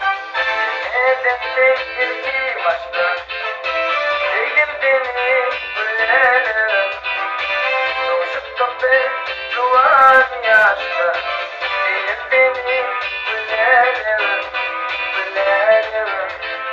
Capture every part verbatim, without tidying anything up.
Neden sevgili başka? Sevdim seni güllerim. Doğuşup da bir duvar yaşta. Sevdim seni güllerim, güllerim.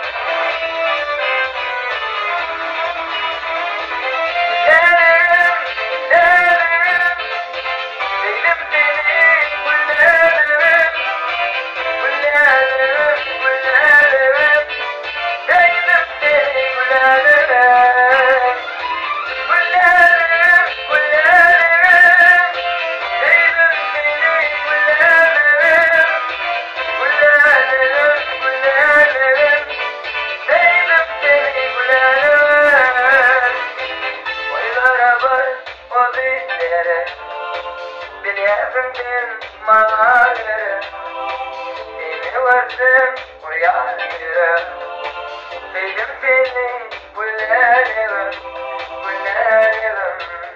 Biliyordun mağara, seni vardım uyanırım. Sevdim seni güllerim, güllerim.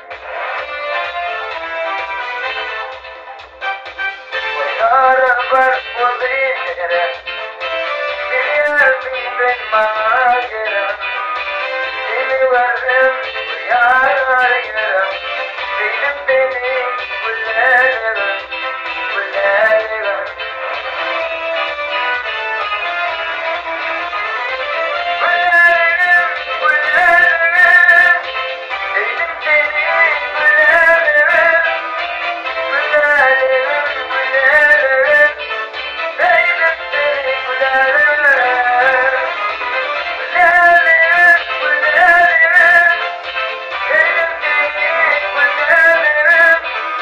Oylara var o zihre, biliyordun mağara, seni vardım uyanırım. Sevdim seni güllerim, güllerim. Güllerim, güllerim. Sevdim seni güllerim, güllerim, güllerim. Sevdim seni güllerim, güllerim, güllerim. Sevdim seni güllerim.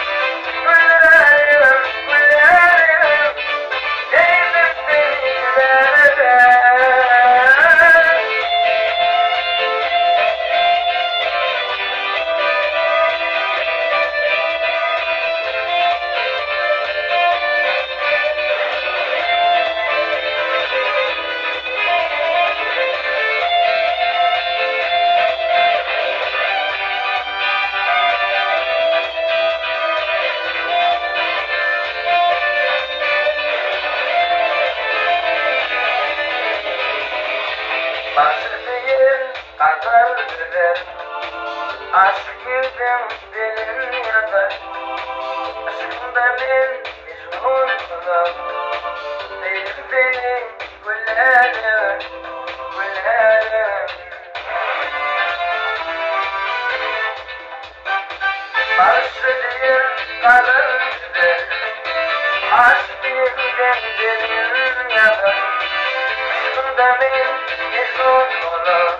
Başlıyor kaderler, aşk yüzüm benim yatar. Aşkımda ben mecnun kulak, sevdim seni güllerim, güllerim. Başlıyor kaderler, aşk yüzüm benim yatar. Aşkımda ben mecnun kulak.